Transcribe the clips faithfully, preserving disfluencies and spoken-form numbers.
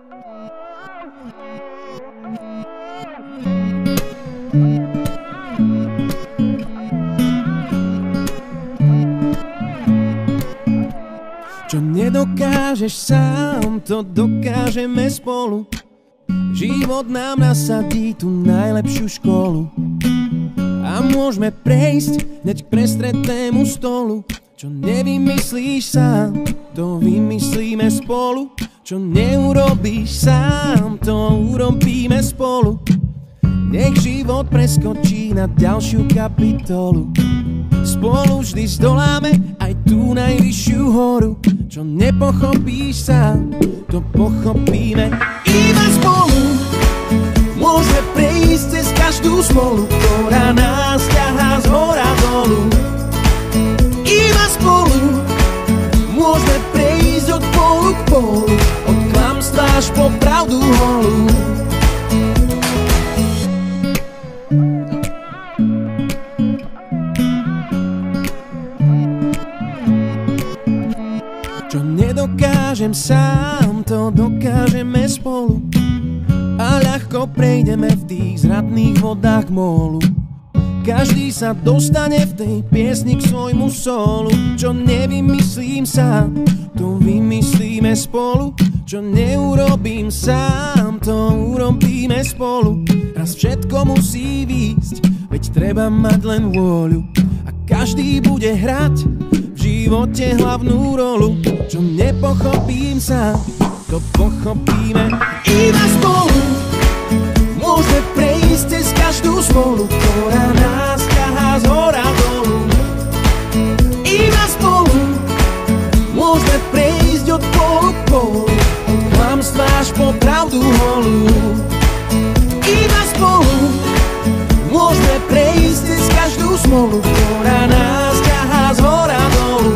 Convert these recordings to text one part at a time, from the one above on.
Čo nedokážeš sám, to dokážeme spolu. Život nám nasadí tú najlepšiu školu a môžeme prejsť hneď k prestretnému stolu. Čo nevymyslíš sám, to vymyslíme spolu. Čo neurobíš sám, to urobíme spolu. Nech život preskočí na ďalšiu kapitolu. Spolu vždy zdoláme aj tú najvyššiu horu. Čo nepochopíš sám, to pochopíme iba spolu. Môžeme prejsť cez každú smolu, ktorá nás ťahá z hora dolu. Iba spolu môžeme prejsť od polu k polu, od klamstva až po pravdu holú. Čo nedokážem sám, to dokážeme spolu a ľahko prejdeme v tých zradných vodách mólu. Každý sa dostane v tej piesni k svojmu solu. Čo nevymyslím sám, to vymyslíme spolu. Čo neurobím sám, to urobíme spolu. Raz všetko musí výjsť, veď treba mať len vôľu. A každý bude hrať v živote hlavnú rolu. Čo nepochopím sám, to pochopíme iba spolu. Môžeme prejsť cez každú smolu, ktorá nás ťahá z hora dolu. Iba spolu môžeme prejsť od polu k polu, od klamstva až po pravdu holú. Iba spolu môžeme prejsť cez každú smolu, ktorá nás ťahá z hora dolu.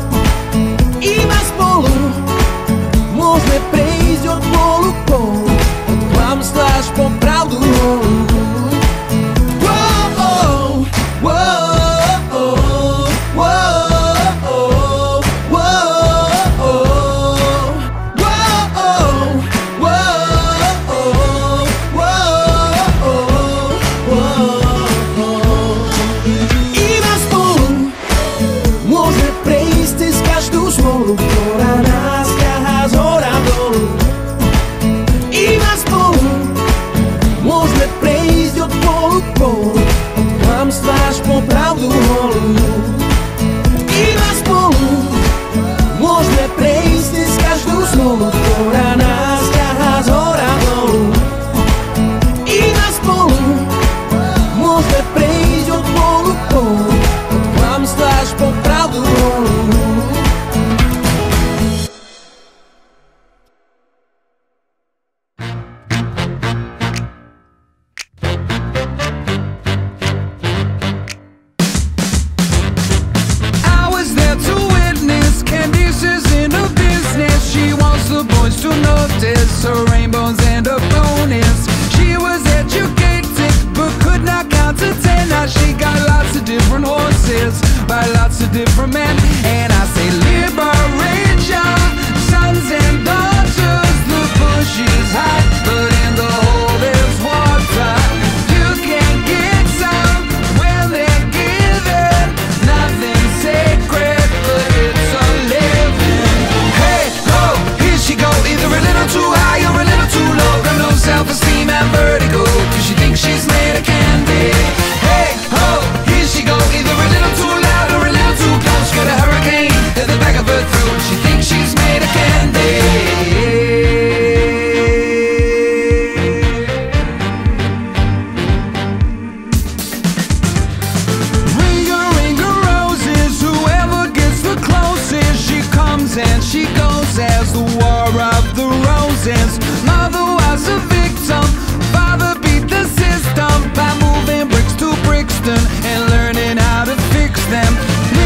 Iba spolu môžeme prejsť od polu k polu, od klamstva až po pravdu holú.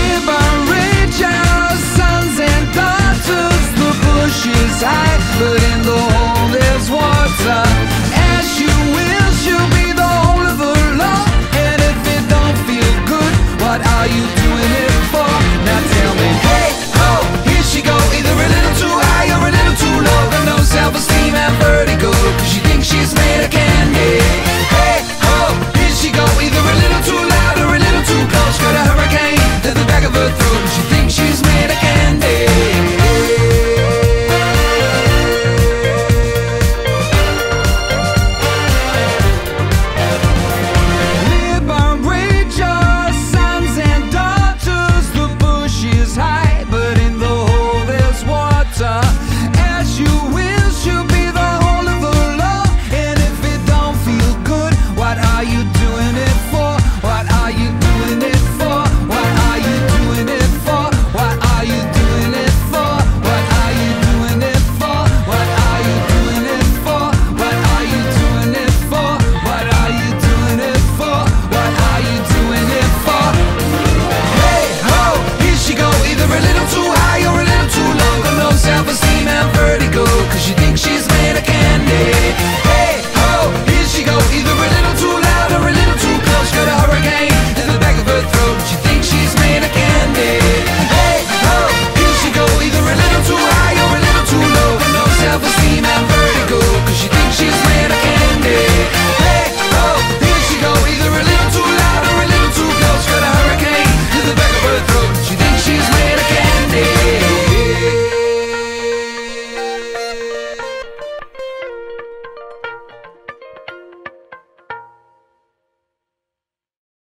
But